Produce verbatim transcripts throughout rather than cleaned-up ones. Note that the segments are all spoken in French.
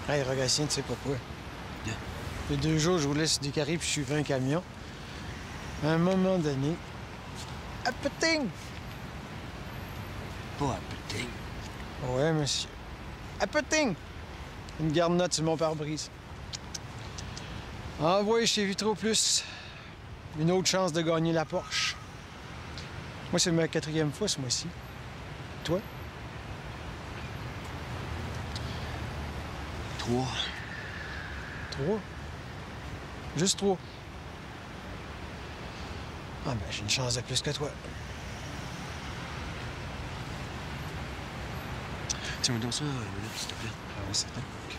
Hey, Rogatien, tu sais pas quoi. Yeah. Il y a deux jours, je roulais sur des carrés puis je suivais un camion. À un moment donné... Apeting! Pas apeting. Ouais, monsieur. Apeting! Une garde-note sur mon pare-brise. Envoyé chez Vitro Plus. Une autre chance de gagner la Porsche. Moi, c'est ma quatrième fois ce mois-ci. Toi? Trois. Trois? Juste trois? Ah ben, j'ai une chance de plus que toi. Tiens-moi donc ça, une minute, s'il te plaît. Ah oui, certain. OK.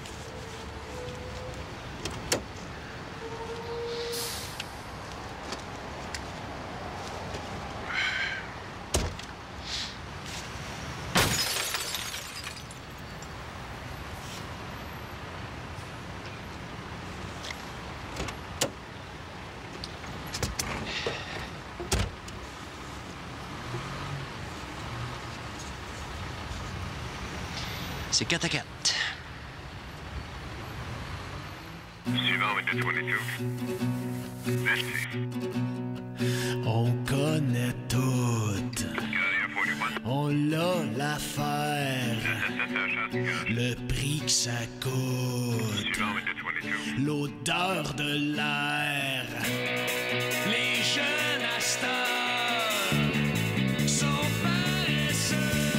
C'est quatre à quatre. Suivant avec le vingt-deux. Merci. On connaît tout. On l'a l'affaire. Le prix que ça coûte. Suivant avec le vingt-deux. L'odeur de l'air. Les jeunes à cette heure sont paresseux.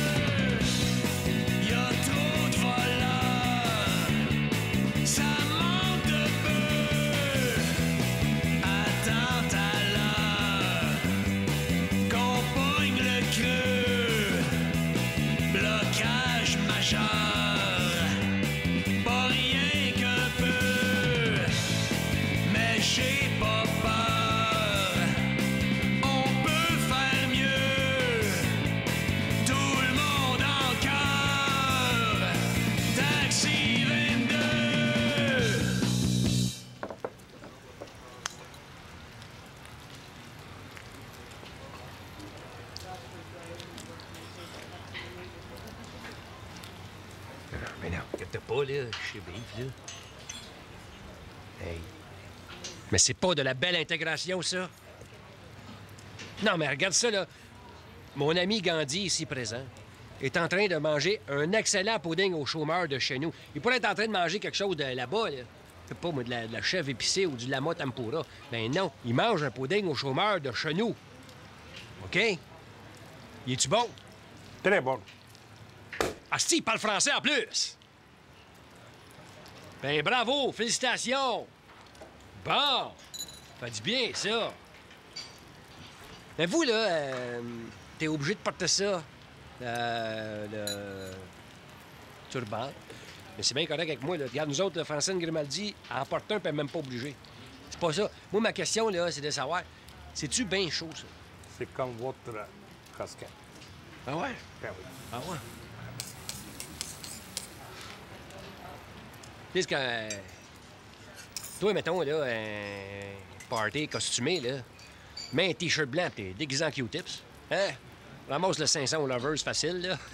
Y a trop de voleurs. Ça manque de peu. Attends à l'heure qu'on pogne le creux. Blocage majeur. Pas rien qu'un peu. Mais j'ai pas peur. On peut faire mieux. Tout le monde en cœur. Taxi vingt-deux. Mais non, inquiète pas, là. Je sais vivre, là. Hey. Mais c'est pas de la belle intégration, ça. Non, mais regarde ça, là. Mon ami Gandhi, ici présent, est en train de manger un excellent pudding aux chômeurs de chez nous. Il pourrait être en train de manger quelque chose de là-bas, là. Je sais pas, moi, de la, de la chèvre épicée ou du lama tempura. Ben non, il mange un pudding aux chômeurs de chez nous. OK? Il est-tu bon? Très bon. Asti, il parle français en plus! Ben bravo, félicitations! Bon! Fait du bien, ça! Mais vous, là, euh, t'es obligé de porter ça, euh, le turban. Mais c'est bien correct avec moi, là. Regarde, nous autres, là, Francine Grimaldi, en porte un, puis elle est même pas obligée. C'est pas ça. Moi, ma question, là, c'est de savoir, c'est-tu bien chaud, ça? C'est comme votre euh, casquette. Ah ouais? Ben oui. Ah ouais? Tu sais, que... euh, toi, mettons, là, un party costumé, là, mets un T-shirt blanc pis t'es déguisé en Q-tips. Hein? Ramasse le cinq cents au Lovers facile, là.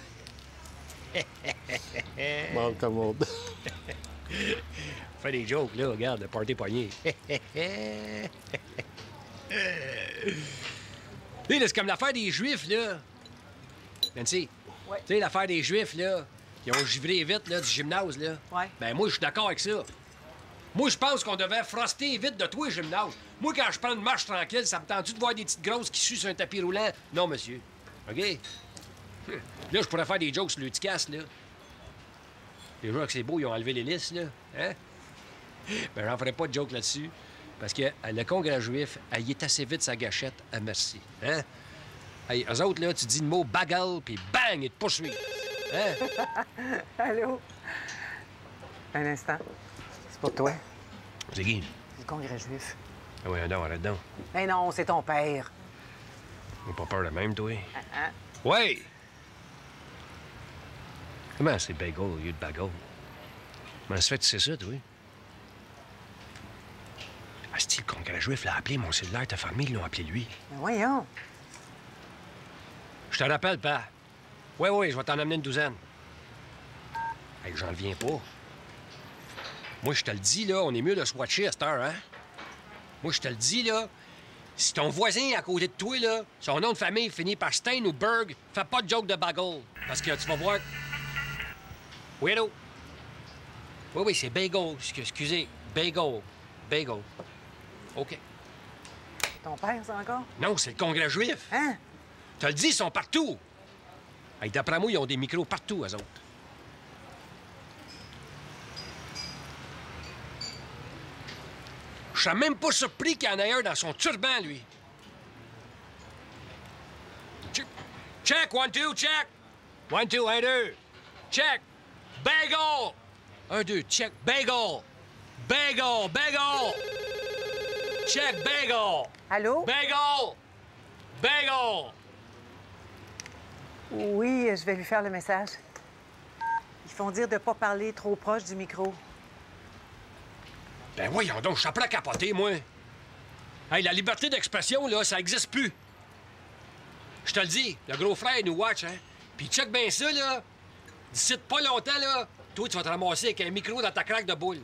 Bon, comme on dit. Fais des jokes, là, regarde, le party poigné. Tu sais, là, c'est comme l'affaire des Juifs, là. Nancy, Ouais. tu sais, l'affaire des Juifs, là, qui ont givré vite, là, du gymnase, là. Ouais. Ben, moi, je suis d'accord avec ça. Moi, je pense qu'on devait froster vite de toi, gymnase. Moi, quand je prends une marche tranquille, ça me tente-tu de voir des petites grosses qui suent sur un tapis roulant? Non, monsieur. OK? Là, je pourrais faire des jokes sur le ticasse, là. Les joueurs que c'est beau, ils ont enlevé l'hélice, là. Hein? Ben, j'en ferai pas de joke là-dessus. Parce que euh, le congrès juif, elle y est assez vite sa gâchette à merci. Hein? Hey, eux autres, là, tu dis le mot bagal, puis bang, ils te poursuivent. Hein? Allô? Un instant. C'est pour toi. C'est qui? C'est le congrès juif. Ah ouais, non, arrête donc. Mais non, c'est ton père. T'as pas peur de même, toi? Hein? Ouais! Comment c'est bagel au lieu de bagel? Comment ça fait que tu sais ça, toi? Ah, c'est le congrès juif l'a appelé, mon cellulaire, ta famille, ils l'ont appelé lui. Mais voyons. Je te rappelle, pa. Oui, oui, je vais t'en amener une douzaine. Hey, j'en reviens pas. Moi, je te le dis, là, on est mieux de se watcher à cette heure, hein? Moi, je te le dis, là, si ton voisin à côté de toi, là, son nom de famille finit par Stein ou Berg, fais pas de joke de bagel. Parce que tu vas voir... Oui, allô? Oui, oui, c'est bagel. Excusez, bagel. Bagel. OK. Ton père, ça encore? Non, c'est le Congrès juif. Hein? Tu le dis, ils sont partout. Hey, d'après moi, ils ont des micros partout, eux autres. Je suis même pas surpris qu'il y en ait un dans son turban, lui. Check, check one, two, check. One, two, un, deux. Check. Bagel. Un, deux, check. Bagel. Bagel, bagel. Check, bagel. Allô? Bagel. Bagel. Oui, je vais lui faire le message. Ils font dire de pas parler trop proche du micro. Ben voyons donc, je suis prêt à capoter, moi. Hey, la liberté d'expression, là, ça existe plus. Je te le dis, le gros frère, il nous watch, hein. Puis check bien ça, là. D'ici pas longtemps, là, toi, tu vas te ramasser avec un micro dans ta craque de boule.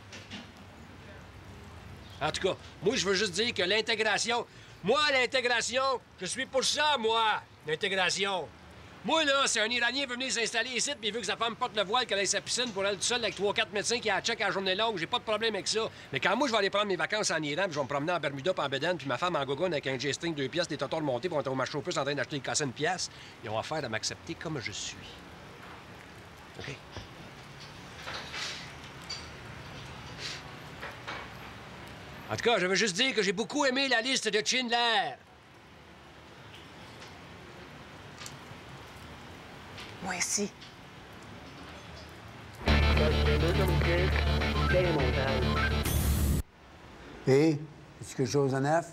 En tout cas, moi, je veux juste dire que l'intégration... Moi, l'intégration, je suis pour ça, moi, l'intégration. Moi, là, si un Iranien veut venir s'installer ici puis il veut que sa femme porte le voile, qu'elle ait sa piscine pour elle toute seule avec trois quatre médecins qui la check à la journée longue, j'ai pas de problème avec ça. Mais quand moi, je vais aller prendre mes vacances en Iran puis je vais me promener en Bermuda puis en Bédane puis ma femme en gogoune avec un G-string, deux pièces, des totons montés pour être au marché aux puces en train d'acheter une casse une pièce, ils ont affaire à m'accepter comme je suis. OK? En tout cas, je veux juste dire que j'ai beaucoup aimé la liste de Schindler. Moi aussi. Hé, est-ce quelque chose de neuf?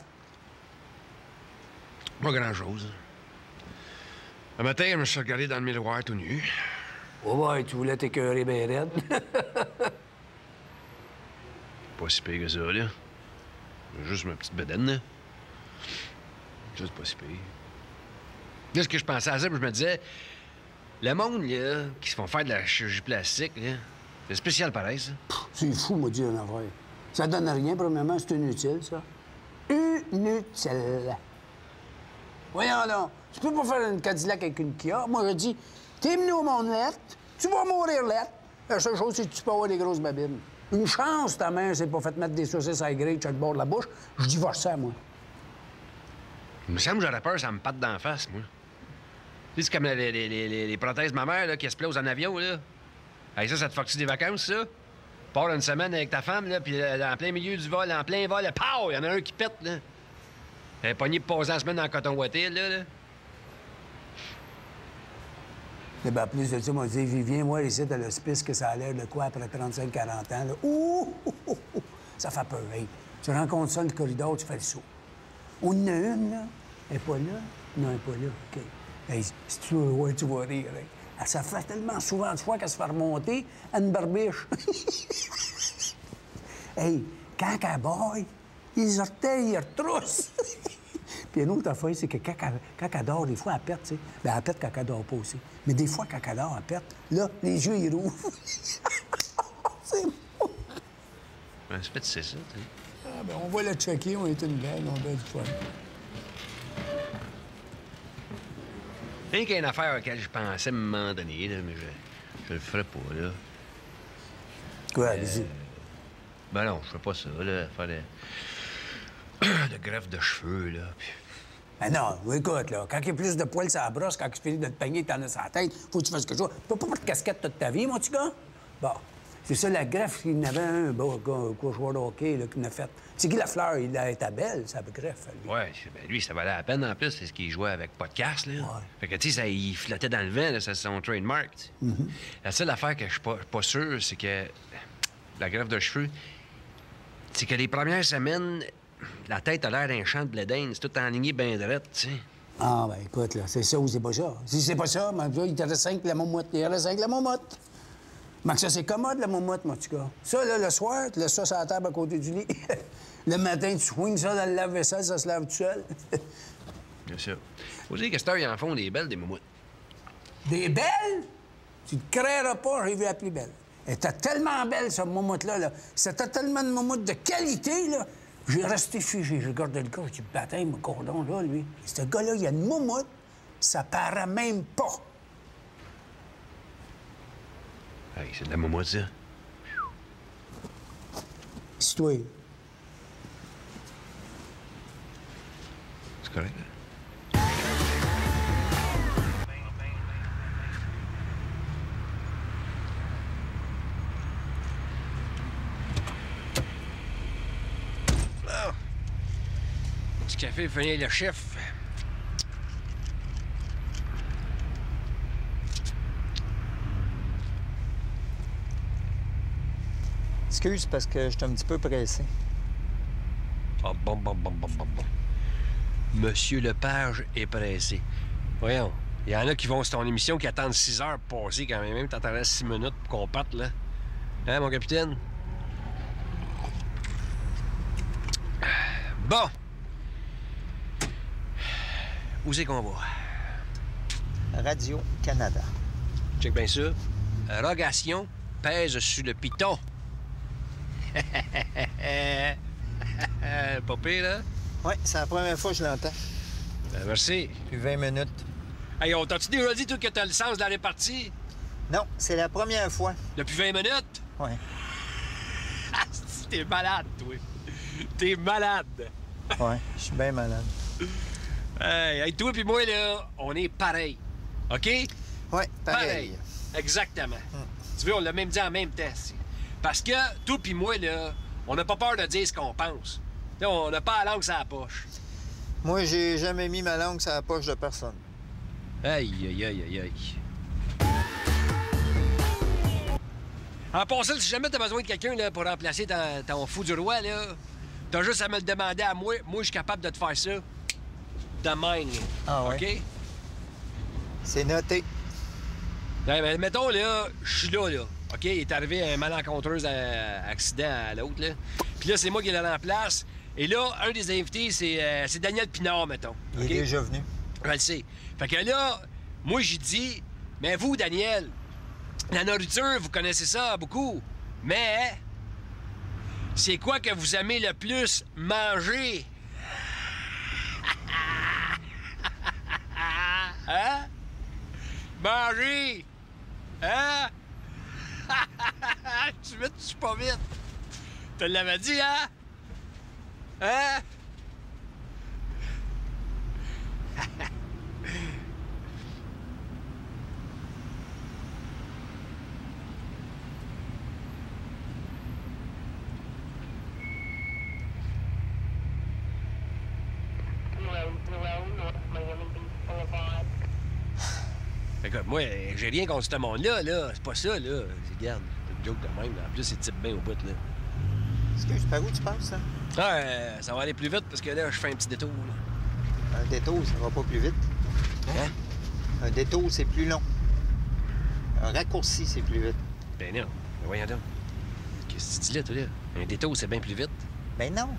Pas grand-chose. Un matin, je me suis regardé dans le miroir tout nu. Oh ouais, tu voulais t'écœurer bien raide. Pas si pire que ça, là. Juste ma petite bedaine, là. Juste pas si pire. Là, ce que je pensais à ça, puis je me disais... Le monde, là, qui se font faire de la chirurgie plastique, là, c'est spécial pareil, ça. C'est fou, m'a dit un affaire. Ça donne rien, premièrement, c'est inutile, ça. Inutile. Voyons donc, tu peux pas faire une Cadillac avec une Kia. Moi, je dis, t'es venu au monde lettre, tu vas mourir lettre. La seule chose, c'est que tu peux avoir des grosses babines. Une chance, ta mère s'est pas fait mettre des saucisses à grille sur le bord de la bouche. Je divorce ça, moi. Il me semble que j'aurais peur, ça me patte d'en face, moi. Tu sais, c'est comme les, les, les, les prothèses de ma mère, là, qui se plaisent en avion, là. Hey, ça, ça te fuck-tu des vacances, ça? Pars une semaine avec ta femme, là, puis euh, en plein milieu du vol, en plein vol, pow! Il y en a un qui pète, là. Elle est pognée pour poser la semaine en coton ouaté, là, là. Eh bien, plus de ça, moi, je dis, viens voir ici à l'hospice que ça a l'air de quoi après trente-cinq quarante ans, là. Ouh! Ouh, ouh, ouh. Ça fait peur, hey. Tu rencontres ça dans le corridor, tu fais le saut. On en a une, là. Elle n'est pas là? Non, elle n'est pas là. OK. Hey, si tu veux voir, tu vas rire, hein. Elle se fait tellement souvent de fois qu'elle se fait remonter à une barbiche. Hey, quand elle baille, les orteils, ils retroussent. Puis une autre affaire, c'est que quand elle, quand elle dort, des fois, elle pète, tu sais. Bien, elle pète quand elle dort pas aussi. Mais des fois, quand elle dort, elle pète. Là, les yeux, ils rouvrent. C'est bon. Ben, c'est fait, c'est ça, tu sais. Ah, ben, on va la checker, on est une gang, on a du fun. Rien qu'il y a une affaire à laquelle je pensais à un moment donné, là, mais je, je le ferais pas, là. Quoi, allez-y. Ben non, je ferais pas ça, là, faire de... de greffe de cheveux, là. Puis... Ben non, écoute, là, quand il y a plus de poils sur la brosse, quand tu finis de te peigner, t'en as sur la tête, faut que tu fasses quelque chose. Tu peux pas mettre de casquette toute ta vie, mon petit gars? Bon, c'est ça, la greffe, il y en avait un, bon, quoi, joueur de hockey, là, qui en a fait. C'est Guy Lafleur, il a été belle, sa greffe, lui. Ouais, ben lui, ça valait la peine, en plus, c'est ce qu'il jouait avec podcast, là. Ouais. Fait que, tu sais, ça, il flottait dans le vent, là, ça, c'est son trademark, tu sais. Mm-hmm. La seule affaire que je suis pas, pas sûr, c'est que la greffe de cheveux, c'est que les premières semaines, la tête a l'air d'un champ de blé d'Inde, c'est tout enligné bien droit, tu sais. Ah, ben écoute, là, c'est ça ou c'est pas ça. Si c'est pas ça, ben, il te reste cinq la momotte. Il te reste cinq la momotte. Mais que ça, c'est commode, la momotte, mon petit gars. Ça, là, le soir, tu laisses ça sur la table à côté du lit. Le matin, tu swings ça dans le lave-vaisselle, ça se lave tout seul. Bien sûr. Faut dire que cette heure, ils en font des belles, des moumoutes. Des belles? Tu te créeras pas, j'ai vu la plus belle. Elle était tellement belle, cette moumoute-là. Là. C'était tellement de moumoute de qualité, là. J'ai resté figé. J'ai regardé le gars, j'ai dit, baptême, mon cordon, là, lui. Ce gars-là, il y a une moumoute, ça paraît même pas. Hey, c'est de la moumoute, ça. C'est toi. C'est correct, là. Du café, venez le chef. Excuse, parce que je suis un petit peu pressé. Ah, bon, bon, bon, bon, bon, bon. Monsieur Lepage est pressé. Voyons, il y en a qui vont sur ton émission qui attendent six heures pour passer quand même. Même t'attendrais six minutes pour qu'on parte, là. Hein, mon capitaine? Bon. Où c'est qu'on va? Radio-Canada. Check bien ça. Rogation pèse sur le piton. Pas pire, là? Oui, c'est la première fois que je l'entends. Ben, merci. Depuis vingt minutes. Hey, on t'a-tu déjà dit, toi, que t'as le sens de la répartie? Non, c'est la première fois. Depuis vingt minutes? Oui. Ah, t'es malade, toi. T'es malade. Oui, je suis bien malade. Hey, hey, toi puis moi, là, on est pareil. OK? Oui, pareil. Pareil. Exactement. Hum. Tu vois, on l'a même dit en même temps. c'est- Parce que toi puis moi, là, on n'a pas peur de dire ce qu'on pense. Là, on n'a pas la langue sur la poche. Moi, j'ai jamais mis ma langue sur la poche de personne. Aïe, aïe, aïe, aïe, aïe. En passant, si jamais t'as besoin de quelqu'un là, pour remplacer ton, ton fou du roi, là, t'as juste à me le demander à moi. Moi, je suis capable de te faire ça. De même. Ah ouais? OK? C'est noté. Ouais, ben, mettons, là, je suis là, là. OK? Il est arrivé un malencontreux à- accident à l'autre, là. Puis là, c'est moi qui le remplace. Et là, un des invités, c'est euh, c'est Daniel Pinard, mettons. Il OK? est déjà venu. Je le sais. Fait que là, moi, j'ai dit, mais vous, Daniel, la nourriture, vous connaissez ça beaucoup. Mais, c'est quoi que vous aimez le plus manger? Hein? Manger! Hein? Tu vite, tu suis pas vite. Tu l'avais dit, hein? Hein? Écoute, moi, j'ai rien contre ce monde-là, là. C'est pas ça, là. Regarde, c'est une joke de même. Là. En plus, c'est type bien au bout, là. Excuse, par où tu passes, ça? Ah, euh, ça va aller plus vite parce que là, je fais un petit détour, là. Un détour, ça va pas plus vite. Hein? Un détour, c'est plus long. Un raccourci, c'est plus vite. Ben non. Ben voyons donc. Qu'est-ce que tu dis là, toi, là? Un détour, c'est bien plus vite. Ben non.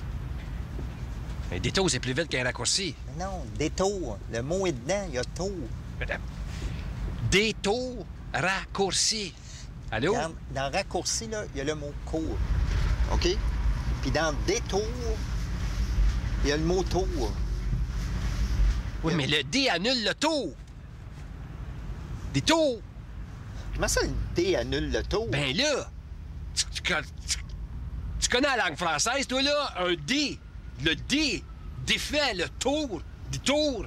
Un détour, c'est plus vite qu'un raccourci. Ben non, détour. Le mot est dedans, il y a tour. Madame. Détour, raccourci. Allô? Dans, dans raccourci, là, il y a le mot court. OK? Puis dans détour, il y a le mot tour. Oui, mais le D annule le tour. Détour. Comment ça, le D annule le tour? Ben là, tu, tu, tu- tu connais la langue française, toi, là? Un D. Le D défait le tour. Détour.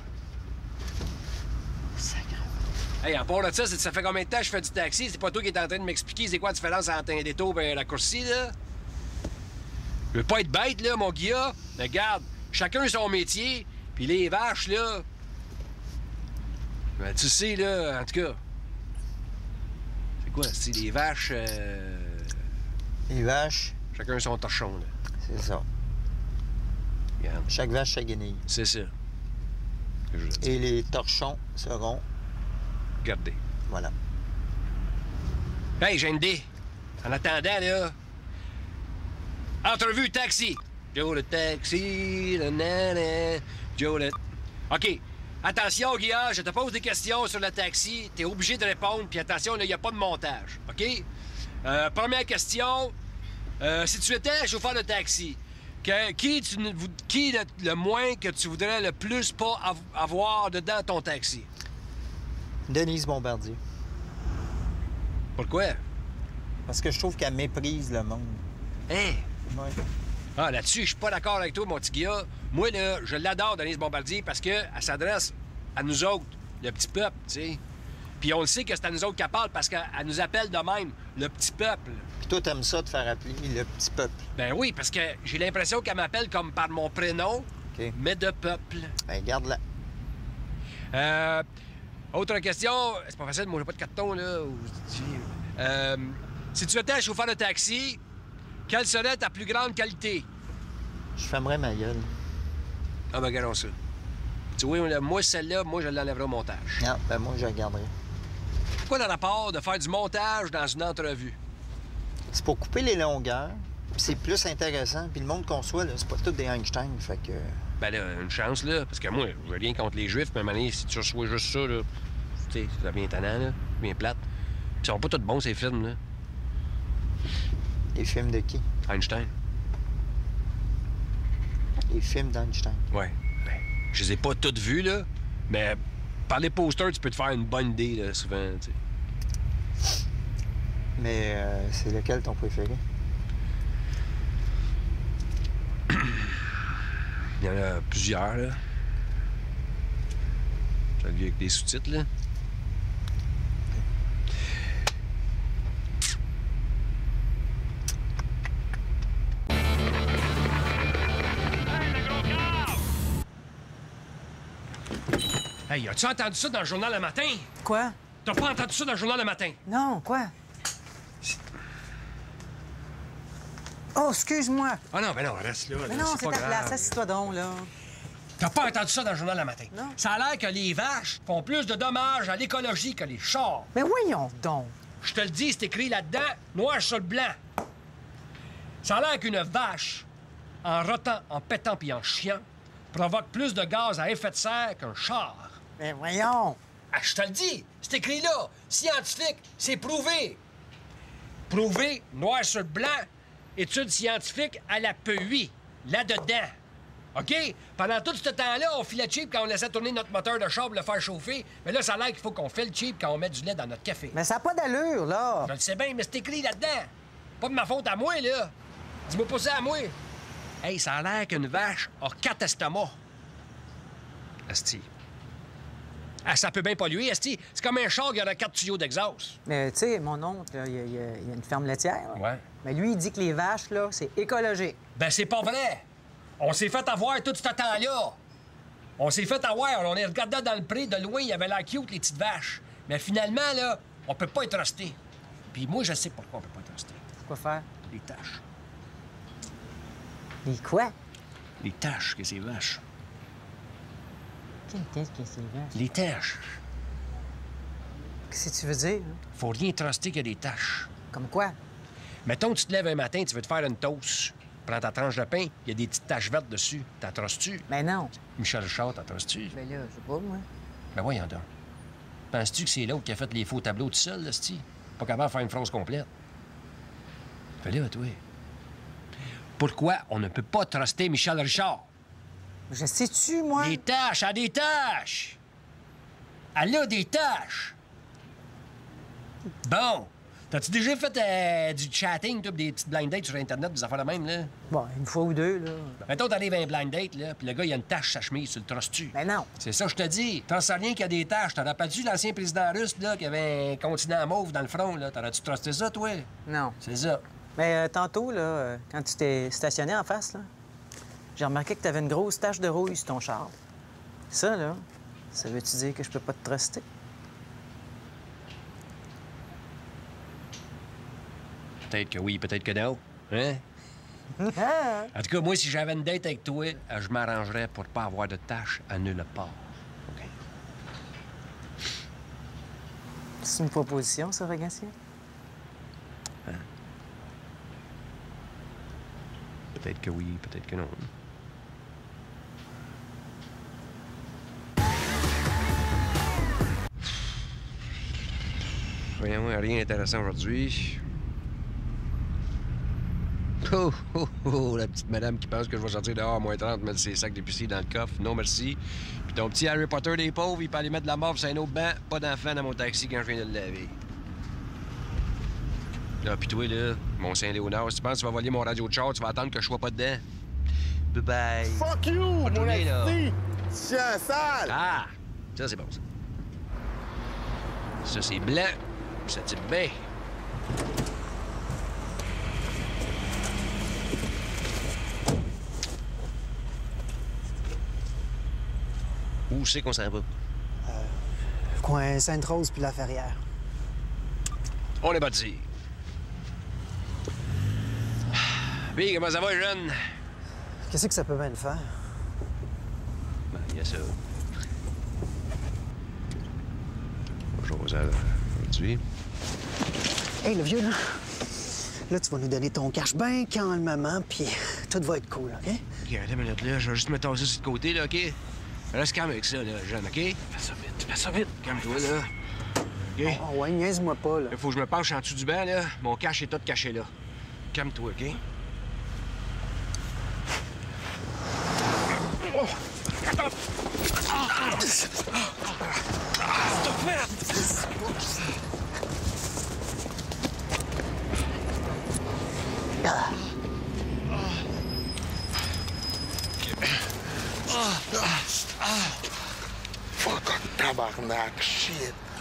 Hey, en part de ça, c'est- ça fait combien de temps que je fais du taxi? C'est pas toi qui es en train de m'expliquer c'est quoi la différence entre un détour et un raccourci, là? Je veux pas être bête, là, mon gars. Mais regarde, chacun son métier, puis les vaches, là... Ben, tu sais, là, en tout cas... C'est quoi, c'est les vaches... euh, Les vaches, Chacun son torchon, là. c'est ça. Regarde, Chaque vache, sa guenille. c'est ça. Que je veux dire. Et les torchons seront... Regardez. Voilà. Hey, j'ai une idée. En attendant, là... Entrevue taxi. Joe le taxi, nanana, Joe le... OK. Attention, Guillaume, je te pose des questions sur le taxi. T'es obligé de répondre, puis attention, là, il n'y a pas de montage. OK? Euh, première question. Euh, si tu étais chauffeur de taxi, que- qui, tu, ne- vou- qui le, le moins que tu voudrais le plus pas av- avoir dedans ton taxi? Denise Bombardier. Pourquoi? Parce que je trouve qu'elle méprise le monde. Hein? Ouais. Ah, là-dessus, je suis pas d'accord avec toi, mon petit gars. Moi, là, je l'adore, Denise Bombardier, parce qu'elle s'adresse à nous autres, le petit peuple, tu sais. Puis on le sait que c'est à nous autres qu'elle parle parce qu'elle elle nous appelle de même, le petit peuple. Puis toi, t'aimes ça de faire appeler le petit peuple. Ben oui, parce que j'ai l'impression qu'elle m'appelle comme par mon prénom, OK. mais de peuple. Ben, garde-la. Euh, autre question, c'est pas facile, moi j'ai pas de carton, là. ou- Euh, si tu étais chauffeur de taxi, quelle serait ta plus grande qualité? Je fermerai ma gueule. Ah, ben, regardons ça. Tu vois, là, moi, celle-là, moi, je l'enlèverai au montage. Non, ben moi, je la garderai. Pourquoi le rapport de faire du montage dans une entrevue? C'est pour couper les longueurs, puis c'est plus intéressant. Puis le monde qu'on soit, là, c'est pas tout des Einstein, fait que... Ben là, une chance, là, parce que moi, je veux rien contre les Juifs, mais à un moment donné, si tu reçois juste ça, là, tu sais, ça devient tannant, là, bien plate. Puis ils sont pas tous bons, ces films, là. Les films de qui? Einstein. Les films d'Einstein. Ouais. Ben, je les ai pas toutes vus, là, mais par les posters, tu peux te faire une bonne idée, là, souvent, tu sais. Mais euh, c'est lequel ton préféré? Il y en a plusieurs, là. J'ai vu avec des sous-titres, là. Hey, as-tu entendu ça dans le journal le matin? Quoi? T'as pas entendu ça dans le journal le matin? Non, quoi? Oh, excuse-moi. Ah non, ben non, reste là. Mais là, non, c'est pas ta grave, place. là. Assis-toi donc, là. T'as pas entendu ça dans le journal le matin? Non. Ça a l'air que les vaches font plus de dommages à l'écologie que les chars. Mais voyons donc. Je te le dis, c'est écrit là-dedans, noir sur le blanc. Ça a l'air qu'une vache, en rotant, en pétant puis en chiant, provoque plus de gaz à effet de serre qu'un char. Mais voyons. Ah, je te le dis, c'est écrit là, scientifique, c'est prouvé. Prouvé, noir sur blanc, étude scientifique à la P U I, là-dedans. OK? Pendant tout ce temps-là, on filait cheap quand on laissait tourner notre moteur de char pour le faire chauffer. Mais là, ça a l'air qu'il faut qu'on file cheap quand on met du lait dans notre café. Mais ça n'a pas d'allure, là. Je le sais bien, mais c'est écrit là-dedans. Pas de ma faute à moi, là. Dis-moi pas ça à moi. Hey, ça a l'air qu'une vache a quatre estomacs. Asti. Ah, ça peut bien polluer, Asti. C'est comme un char qui aurait quatre tuyaux d'exhaust. Mais tu sais, mon oncle, là, il y, a- il y a il y a une ferme laitière. là. Ouais. Mais lui, il dit que les vaches, là, c'est écologique. Ben, c'est pas vrai. On s'est fait avoir tout ce temps-là. On s'est fait avoir. On est regardé dans le pré, de loin, il y avait l'air cute, les petites vaches. Mais finalement, là, on peut pas être resté. Puis moi, je sais pourquoi on peut pas être resté. Quoi faire? Les taches. Les quoi? Les taches que ces vaches. Quelle tête que c'est, vaches? Les taches. Qu'est-ce que tu veux dire? hein? Faut rien truster que des taches. Comme quoi? Mettons, tu te lèves un matin, tu veux te faire une toast. Prends ta tranche de pain, il y a des petites taches vertes dessus. T'en trosses-tu? Ben non. Michel Richard, t'en trosses-tu? Ben là, je sais pas, moi. Ben voyons donc. Penses-tu que c'est l'autre qui a fait les faux tableaux tout seul, là, c'ti? Pas capable de faire une phrase complète. Fais là, toi. Pourquoi on ne peut pas truster Michel Richard? Je sais-tu, moi? Des tâches, elle a des tâches! Elle a des tâches! Bon. T'as-tu déjà fait euh, du chatting, toi, pis des petites blind dates sur Internet, des affaires de même, là? Bon, une fois ou deux, là. Mettons, t'arrives à un blind date, là, pis le gars, il a une tache sur sa chemise, tu le trosses-tu? Ben non. C'est ça, je te dis. T'en sais rien qu'il y a des taches. T'en rappelles-tu l'ancien président russe, là, qui avait un continent mauve dans le front, là? T'aurais-tu trusté ça, toi? Non. C'est ça. Mais euh, tantôt, là, euh, quand tu t'es stationné en face, là, j'ai remarqué que t'avais une grosse tache de rouille sur ton char. Ça, là, ça veut-tu dire que je peux pas te truster? Peut-être que oui, peut-être que non. Hein? En tout cas, moi, si j'avais une date avec toi, euh, je m'arrangerais pour pas avoir de tâches à nulle part. OK? C'est une proposition, ça, Regatien? Peut-être que oui, peut-être que non. Voyons, rien d'intéressant aujourd'hui. Oh, oh, oh, la petite madame qui pense que je vais sortir dehors à moins trente, mettre ses sacs d'épicerie dans le coffre. Non, merci. Puis ton petit Harry Potter des pauvres, il peut aller mettre de la morve sur un autre banc. Pas d'enfant dans mon taxi quand je viens de le laver. Là, pis toi, là, mon Saint-Léonard, si tu penses que tu vas voler mon radio de char, tu vas attendre que je sois pas dedans. Bye bye. Fuck you, Bonne mon journée, là. esti! Chien sale! Ah! Ça, c'est bon, ça. Ça, c'est blanc. Ça type bien. Où c'est qu'on s'en va? Coin Sainte-Rose puis La Ferrière. On est bâti. Puis, comment ça va, jeune? Qu'est-ce que ça peut bien le faire? Ben, il y a ça. Bonjour, ça aujourd'hui. Hey, le vieux, là. Là, tu vas nous donner ton cash bien calmement, puis tout va être cool, OK? OK, attends une minute, là. Je vais juste me tasser sur le côté, là, OK? Reste calme avec ça, là, jeune, OK? Fais ça vite, fais ça vite. Calme-toi, là. OK? Oh, oh, ouais, niaise-moi pas, là. Il faut que je me penche en dessous du banc, là. Mon cash est tout caché, là. Calme-toi, OK? Oh! Attends! Ah! Stop it! Ah. Fuck, tabarnak, shit.